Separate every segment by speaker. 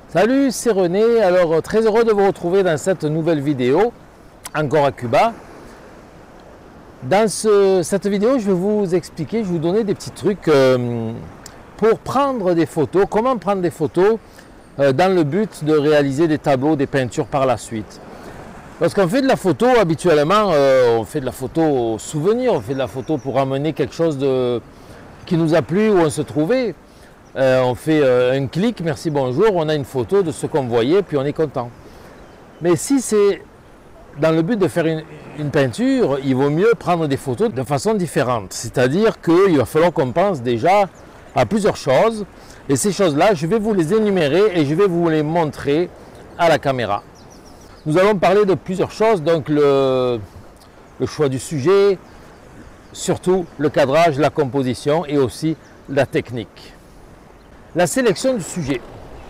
Speaker 1: Salut, c'est René. Alors, très heureux de vous retrouver dans cette nouvelle vidéo, encore à Cuba. Dans cette vidéo, je vais vous expliquer, je vais vous donner des petits trucs pour prendre des photos, comment prendre des photos dans le but de réaliser des tableaux, des peintures par la suite. Lorsqu'on fait de la photo, habituellement, on fait de la photo souvenir, on fait de la photo pour amener quelque chose qui nous a plu, où on se trouvait. On fait un clic, merci, bonjour, on a une photo de ce qu'on voyait, puis on est content. Mais si c'est dans le but de faire une peinture, il vaut mieux prendre des photos de façon différente. C'est-à-dire qu'il va falloir qu'on pense déjà à plusieurs choses. Et ces choses-là, je vais vous les énumérer et je vais vous les montrer à la caméra. Nous allons parler de plusieurs choses, donc le choix du sujet, surtout le cadrage, la composition et aussi la technique. La sélection du sujet.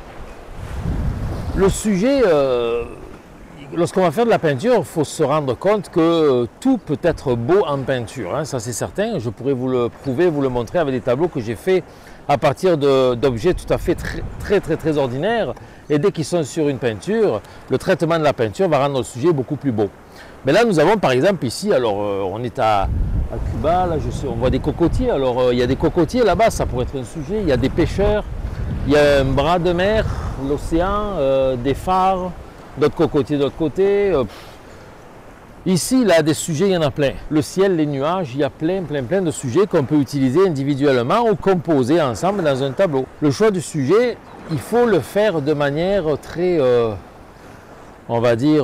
Speaker 1: Le sujet, lorsqu'on va faire de la peinture, il faut se rendre compte que tout peut être beau en peinture, hein, ça c'est certain. Je pourrais vous le prouver, vous le montrer avec des tableaux que j'ai faits à partir d'objets tout à fait très ordinaires. Et dès qu'ils sont sur une peinture, le traitement de la peinture va rendre le sujet beaucoup plus beau. Mais là, nous avons par exemple ici, alors on est à Cuba, là on voit des cocotiers. Alors il y a des cocotiers là-bas, ça pourrait être un sujet. Il y a des pêcheurs, il y a un bras de mer, l'océan, des phares, d'autres cocotiers de l'autre côté. Ici, là, des sujets, il y en a plein. Le ciel, les nuages, il y a plein de sujets qu'on peut utiliser individuellement ou composer ensemble dans un tableau. Le choix du sujet, il faut le faire de manière très, on va dire,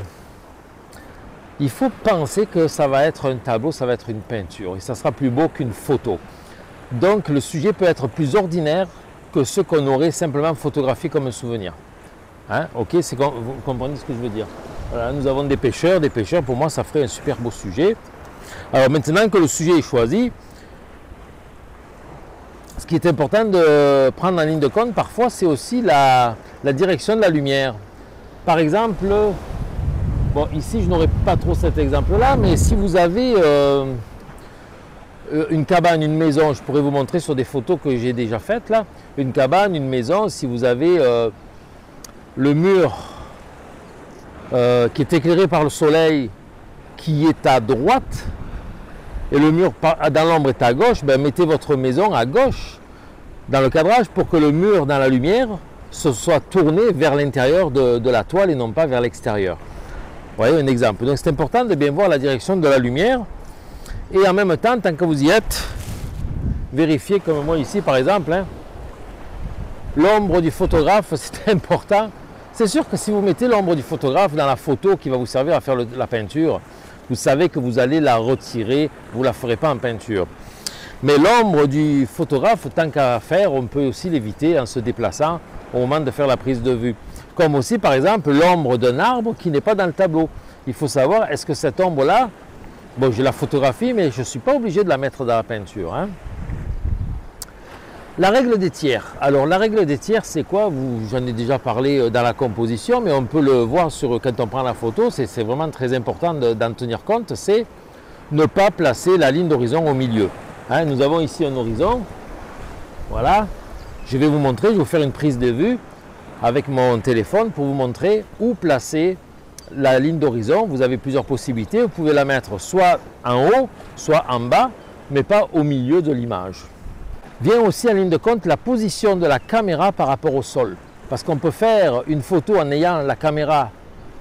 Speaker 1: il faut penser que ça va être un tableau, ça va être une peinture et ça sera plus beau qu'une photo. Donc le sujet peut être plus ordinaire que ce qu'on aurait simplement photographié comme un souvenir. Hein? Ok, vous comprenez ce que je veux dire. Voilà, nous avons des pêcheurs, pour moi ça ferait un super beau sujet. Alors maintenant que le sujet est choisi, ce qui est important de prendre en ligne de compte parfois, c'est aussi la direction de la lumière. Par exemple, bon, ici je n'aurai pas trop cet exemple-là, mais si vous avez une cabane, une maison, je pourrais vous montrer sur des photos que j'ai déjà faites là, une cabane, une maison, si vous avez le mur qui est éclairé par le soleil qui est à droite et le mur dans l'ombre est à gauche, ben mettez votre maison à gauche dans le cadrage pour que le mur dans la lumière se soit tourné vers l'intérieur de la toile et non pas vers l'extérieur. Vous voyez un exemple. Donc c'est important de bien voir la direction de la lumière et en même temps, tant que vous y êtes, vérifiez comme moi ici par exemple, hein, l'ombre du photographe, c'est important. C'est sûr que si vous mettez l'ombre du photographe dans la photo qui va vous servir à faire la peinture, vous savez que vous allez la retirer, vous ne la ferez pas en peinture. Mais l'ombre du photographe, tant qu'à faire, on peut aussi l'éviter en se déplaçant au moment de faire la prise de vue. Comme aussi par exemple l'ombre d'un arbre qui n'est pas dans le tableau. Il faut savoir, est-ce que cette ombre-là, bon j'ai la photographie, mais je ne suis pas obligé de la mettre dans la peinture. Hein. La règle des tiers. Alors la règle des tiers, c'est quoi? J'en ai déjà parlé dans la composition, mais on peut le voir quand on prend la photo, c'est vraiment très important d'en tenir compte, c'est ne pas placer la ligne d'horizon au milieu. Hein, nous avons ici un horizon, voilà, je vais vous montrer, je vais vous faire une prise de vue avec mon téléphone pour vous montrer où placer la ligne d'horizon. Vous avez plusieurs possibilités, vous pouvez la mettre soit en haut, soit en bas, mais pas au milieu de l'image. Vient aussi en ligne de compte la position de la caméra par rapport au sol. Parce qu'on peut faire une photo en ayant la caméra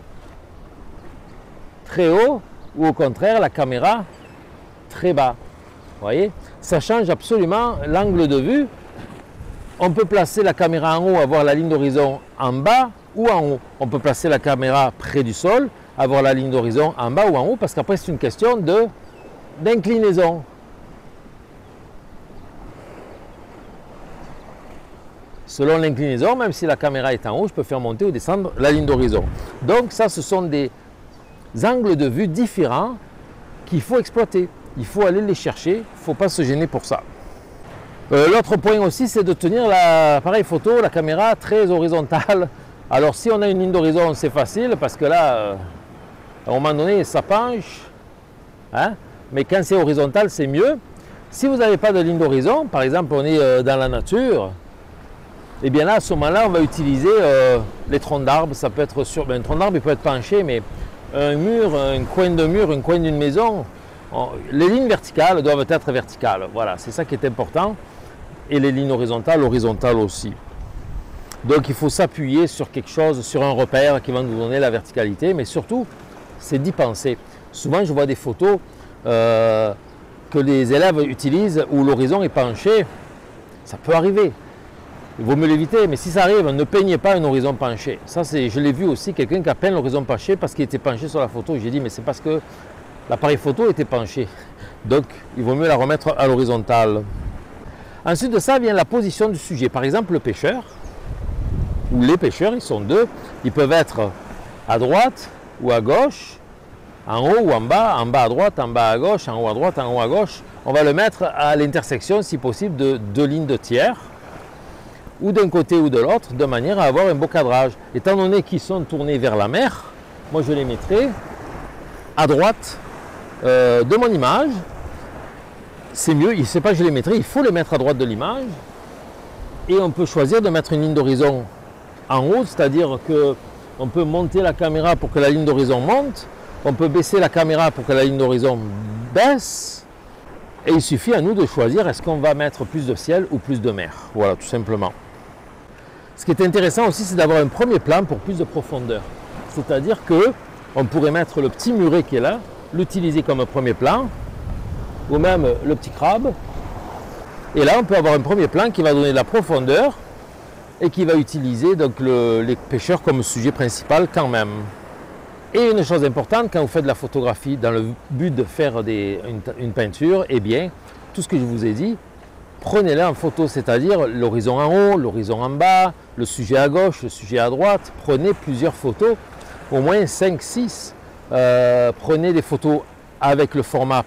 Speaker 1: très haut ou au contraire la caméra très bas. Vous voyez, ça change absolument l'angle de vue. On peut placer la caméra en haut, avoir la ligne d'horizon en bas ou en haut. On peut placer la caméra près du sol, avoir la ligne d'horizon en bas ou en haut, parce qu'après c'est une question d'inclinaison. Selon l'inclinaison, même si la caméra est en haut, je peux faire monter ou descendre la ligne d'horizon. Donc ça, ce sont des angles de vue différents qu'il faut exploiter. Il faut aller les chercher, il ne faut pas se gêner pour ça. L'autre point aussi, c'est de tenir l'appareil photo, la caméra très horizontale. Alors si on a une ligne d'horizon, c'est facile parce que là, à un moment donné, ça penche. Hein, mais quand c'est horizontal, c'est mieux. Si vous n'avez pas de ligne d'horizon, par exemple, on est dans la nature, Et bien là, à ce moment-là, on va utiliser les troncs d'arbres. Ça peut être sur un tronc d'arbre, il peut être penché, mais un mur, un coin de mur, un coin d'une maison, les lignes verticales doivent être verticales. Voilà, c'est ça qui est important. Et les lignes horizontales aussi. Donc il faut s'appuyer sur quelque chose, sur un repère qui va nous donner la verticalité, mais surtout, c'est d'y penser. Souvent, je vois des photos que les élèves utilisent où l'horizon est penché. Ça peut arriver. Il vaut mieux l'éviter, mais si ça arrive, ne peignez pas un horizon penché. Ça, je l'ai vu aussi, quelqu'un qui a peint l'horizon penché parce qu'il était penché sur la photo. J'ai dit, mais c'est parce que l'appareil photo était penché. Donc, il vaut mieux la remettre à l'horizontale. Ensuite de ça vient la position du sujet. Par exemple, le pêcheur, ou les pêcheurs, ils sont deux. Ils peuvent être à droite ou à gauche, en haut ou en bas à droite, en bas à gauche, en haut à droite, en haut à gauche. On va le mettre à l'intersection, si possible, de deux lignes de tiers, ou d'un côté ou de l'autre, de manière à avoir un beau cadrage. Étant donné qu'ils sont tournés vers la mer, moi je les mettrai à droite de mon image. C'est mieux, il ne sait pas que je les mettrai, il faut les mettre à droite de l'image. Et on peut choisir de mettre une ligne d'horizon en haut, c'est-à-dire qu'on peut monter la caméra pour que la ligne d'horizon monte, on peut baisser la caméra pour que la ligne d'horizon baisse, et il suffit à nous de choisir est-ce qu'on va mettre plus de ciel ou plus de mer. Voilà, tout simplement. Ce qui est intéressant aussi, c'est d'avoir un premier plan pour plus de profondeur. C'est-à-dire qu'on pourrait mettre le petit muret qui est là, l'utiliser comme un premier plan, ou même le petit crabe. Et là, on peut avoir un premier plan qui va donner de la profondeur et qui va utiliser donc, les pêcheurs comme sujet principal quand même. Et une chose importante, quand vous faites de la photographie dans le but de faire une peinture, eh bien, tout ce que je vous ai dit, prenez-le en photo, c'est-à-dire l'horizon en haut, l'horizon en bas, le sujet à gauche, le sujet à droite. Prenez plusieurs photos, au moins 5-6. Prenez des photos avec le format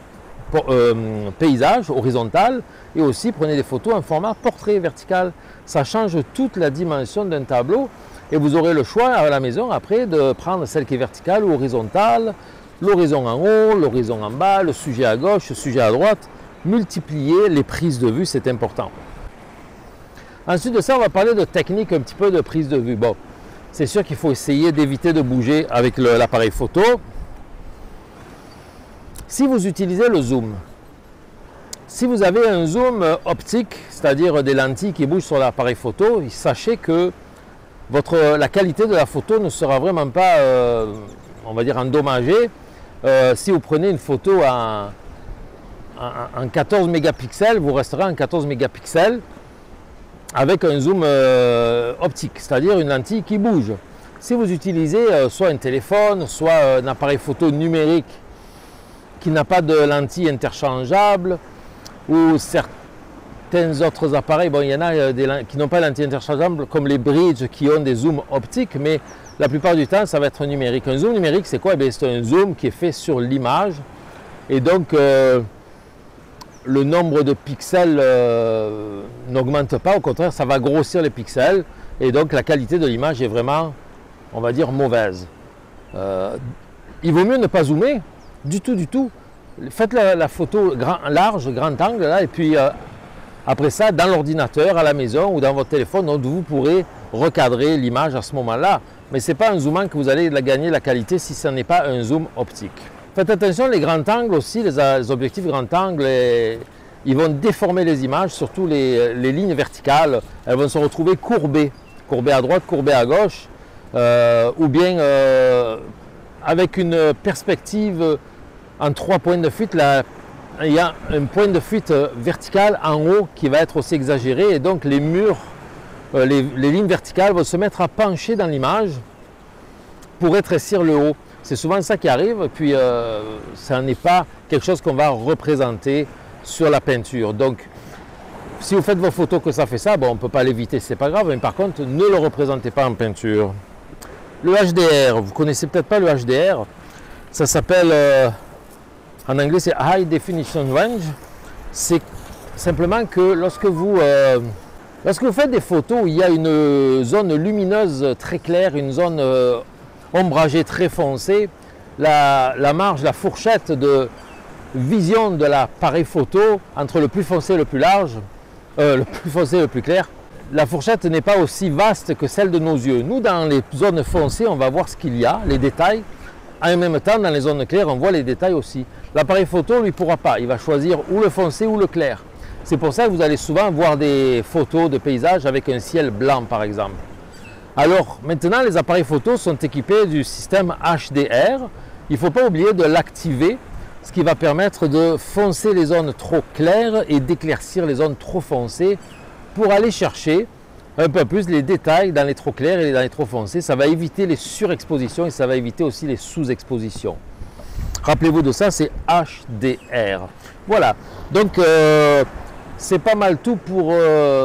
Speaker 1: paysage horizontal et aussi prenez des photos en format portrait vertical. Ça change toute la dimension d'un tableau et vous aurez le choix à la maison après de prendre celle qui est verticale ou horizontale, l'horizon en haut, l'horizon en bas, le sujet à gauche, le sujet à droite. Multiplier les prises de vue, c'est important. Ensuite de ça, on va parler de technique un petit peu de prise de vue. Bon, c'est sûr qu'il faut essayer d'éviter de bouger avec l'appareil photo. Si vous utilisez le zoom, si vous avez un zoom optique, c'est-à-dire des lentilles qui bougent sur l'appareil photo, sachez que la qualité de la photo ne sera vraiment pas, on va dire, endommagée. Si vous prenez une photo en 14 mégapixels, vous resterez en 14 mégapixels avec un zoom optique, c'est-à-dire une lentille qui bouge. Si vous utilisez soit un téléphone, soit un appareil photo numérique qui n'a pas de lentille interchangeable, ou certains autres appareils, bon, il y en a qui n'ont pas de lentille interchangeable, comme les bridges qui ont des zooms optiques, mais la plupart du temps, ça va être numérique. Un zoom numérique, c'est quoi? C'est un zoom qui est fait sur l'image, et donc le nombre de pixels n'augmente pas, au contraire, ça va grossir les pixels, et donc la qualité de l'image est vraiment, on va dire, mauvaise. Il vaut mieux ne pas zoomer, du tout. Faites la photo large, grand angle, là, et puis après ça, dans l'ordinateur, à la maison ou dans votre téléphone, donc vous pourrez recadrer l'image à ce moment-là. Mais ce n'est pas en zoomant que vous allez gagner la qualité si ce n'est pas un zoom optique. Faites attention, les grands angles aussi, les objectifs grand angle, ils vont déformer les images, surtout les lignes verticales. Elles vont se retrouver courbées à droite, courbées à gauche, ou bien avec une perspective en 3 points de fuite. Il y a un point de fuite vertical en haut qui va être aussi exagéré, et donc les murs, les lignes verticales vont se mettre à pencher dans l'image pour rétrécir le haut. C'est souvent ça qui arrive, puis ça n'est pas quelque chose qu'on va représenter sur la peinture. Donc, si vous faites vos photos que ça fait ça, bon, on ne peut pas l'éviter, c'est pas grave, mais par contre, ne le représentez pas en peinture. Le HDR, vous connaissez peut-être pas le HDR, ça s'appelle, en anglais c'est High Definition Range. C'est simplement que lorsque vous faites des photos où il y a une zone lumineuse très claire, une zone ombragée très foncée, la marge, la fourchette de vision de l'appareil photo entre le plus foncé et le plus large, le plus foncé et le plus clair, la fourchette n'est pas aussi vaste que celle de nos yeux. Nous, dans les zones foncées, on va voir ce qu'il y a, les détails. En même temps, dans les zones claires, on voit les détails aussi. L'appareil photo, lui, ne pourra pas. Il va choisir ou le foncé ou le clair. C'est pour ça que vous allez souvent voir des photos de paysages avec un ciel blanc, par exemple. Alors, maintenant, les appareils photo sont équipés du système HDR. Il ne faut pas oublier de l'activer, ce qui va permettre de foncer les zones trop claires et d'éclaircir les zones trop foncées pour aller chercher un peu plus les détails dans les trop clairs et dans les trop foncés. Ça va éviter les surexpositions et ça va éviter aussi les sous-expositions. Rappelez-vous de ça, c'est HDR. Voilà, donc c'est pas mal tout pour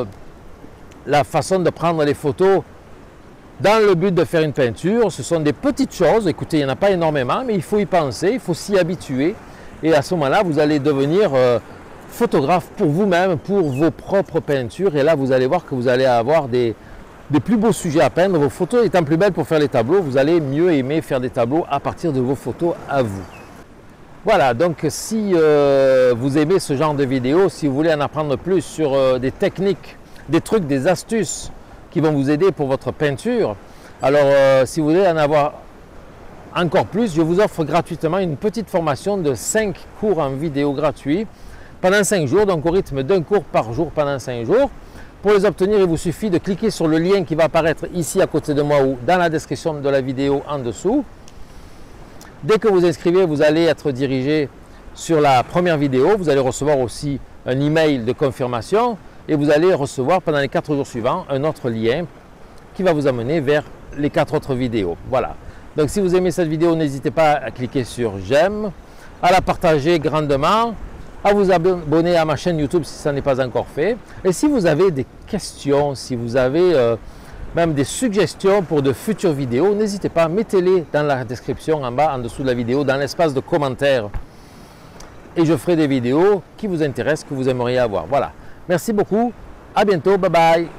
Speaker 1: la façon de prendre les photos dans le but de faire une peinture. Ce sont des petites choses, écoutez, il n'y en a pas énormément, mais il faut y penser, il faut s'y habituer. Et à ce moment-là, vous allez devenir photographe pour vous-même, pour vos propres peintures. Et là, vous allez voir que vous allez avoir des plus beaux sujets à peindre. Vos photos étant plus belles pour faire les tableaux, vous allez mieux aimer faire des tableaux à partir de vos photos à vous. Voilà, donc si vous aimez ce genre de vidéos, si vous voulez en apprendre plus sur des techniques, des trucs, des astuces qui vont vous aider pour votre peinture, alors si vous voulez en avoir encore plus, je vous offre gratuitement une petite formation de 5 cours en vidéo gratuits pendant 5 jours, donc au rythme d'un cours par jour pendant 5 jours. Pour les obtenir, il vous suffit de cliquer sur le lien qui va apparaître ici à côté de moi ou dans la description de la vidéo en dessous. Dès que vous inscrivez, vous allez être dirigé sur la première vidéo. Vous allez recevoir aussi un email de confirmation et vous allez recevoir pendant les 4 jours suivants un autre lien qui va vous amener vers les 4 autres vidéos. Voilà. Donc si vous aimez cette vidéo, n'hésitez pas à cliquer sur j'aime, à la partager grandement, à vous abonner à ma chaîne YouTube si ça n'est pas encore fait. Et si vous avez des questions, si vous avez même des suggestions pour de futures vidéos, n'hésitez pas, mettez-les dans la description en bas, en dessous de la vidéo, dans l'espace de commentaires. Et je ferai des vidéos qui vous intéressent, que vous aimeriez avoir. Voilà. Merci beaucoup. À bientôt. Bye bye.